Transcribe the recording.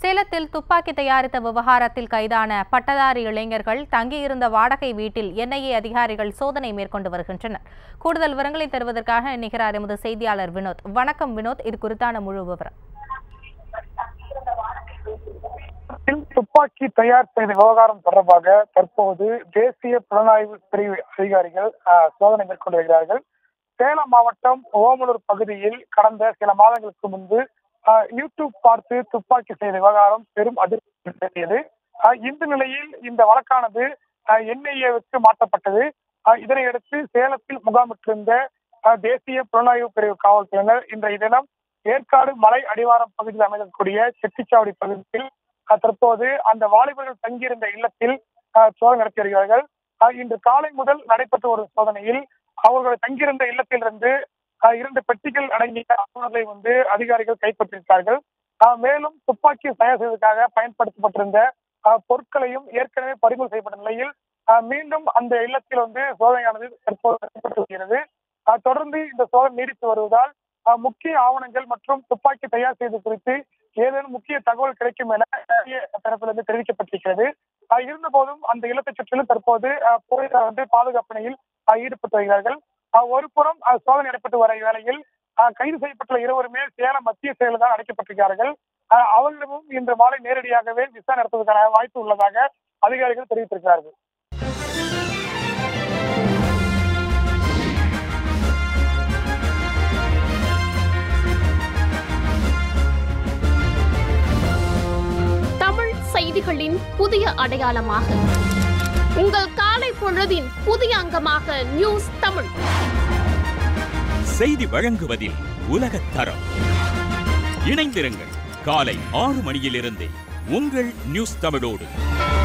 சேலத்தில் துப்பாக்கி தயாரித்த விவகாரத்தில் கைதான பட்டதாரி இளைஞர்கள் தங்கியிருந்த வாடகை வீட்டில் என்ஐஏ அதிகாரிகள் சோதனை மேற்கொண்டு வருகின்றனர். கூடுதல் விவரங்களை தருவதற்காக இணைகிறார் எமது செய்தியாளர் வினோத். வணக்கம் வினோத், இது குறித்தான முழு விவரம். துப்பாக்கி தயார் செய்த விவகாரம் தொடர்பாக தற்போது தேசிய புலனாய்வு பிரிவு அதிகாரிகள் சோதனை மேற்கொண்டு வருகிறார்கள். சேலம் மாவட்டம் ஓமலூர் பகுதியில் கடந்த சில மாதங்களுக்கு முன்பு யூடியூப் பார்த்து துப்பாக்கி செய்த விவகாரம் பெரும் அதிர்ச்சியது. இந்த நிலையில் இந்த வழக்கானது என்ஐஏவுக்கு மாற்றப்பட்டது. இதனையடுத்து சேலத்தில் முகாமிட்டிருந்த தேசிய புலனாய்வு பிரிவு காவல்துறையினர் இன்றைய தினம் ஏற்காடு மலை அடிவாரம் பகுதியில் அமைக்கக்கூடிய செட்டிச்சாவடி பகுதியில் தற்போது அந்த வாலிபர்கள் தங்கியிருந்த இல்லத்தில் சோதனை நடத்தி வருகிறார்கள். இன்று காலை முதல் நடைபெற்ற ஒரு சோதனையில் அவர்கள் தங்கியிருந்த இல்லத்திலிருந்து 2 பெட்டிகள் அடங்கிய ஆவணங்களை அதிகாரிகள் கைப்பற்றியிருக்கிறார்கள். மேலும் துப்பாக்கி தயார் செய்வதற்காக பயன்படுத்தப்பட்டிருந்த பொருட்களையும் ஏற்கனவே பறிமுதல் செய்யப்பட்ட நிலையில் மீண்டும் அந்த இல்லத்தில் சோதனையானது தற்போது நடைபெற்று வருகிறது. தொடர்ந்து இந்த சோதனை நீடித்து வருவதால் முக்கிய ஆவணங்கள் மற்றும் துப்பாக்கி தயார் செய்வது குறித்து ஏதேனும் முக்கிய தகவல் கிடைக்கும் என தரப்பிலிருந்து தெரிவிக்கப்பட்டிருக்கிறது. இருந்த போதும் அந்த இல்லத்தை சுற்றிலும் தற்போது போலீசார் பாதுகாப்பினையில் ஈடுபட்டு வருகிறார்கள். ஒரு புறம் சோதனை நடைபெற்று வர வேளையில் கைது செய்யப்பட்டுள்ள இருவருமே சேலம் மத்திய சிறையில் தான் அடைக்கப்பட்டிருக்கிறார்கள். அவர்களிடமும் இன்று மாலை நேரடியாகவே விசாரணை நடத்துவதற்கான வாய்ப்பு உள்ளதாக அதிகாரிகள் தெரிவித்திருக்கிறார்கள். தமிழ் செய்திகளின் புதிய அடையாளமாக உங்கள் காலை பொழுதின் புதிய அங்கமாக நியூஸ் தமிழ் செய்தி வழங்குவதில் உலகத் தரம். இணைந்திருங்கள் காலை 6 மணியிலிருந்து உங்கள் நியூஸ் தமிழோடு.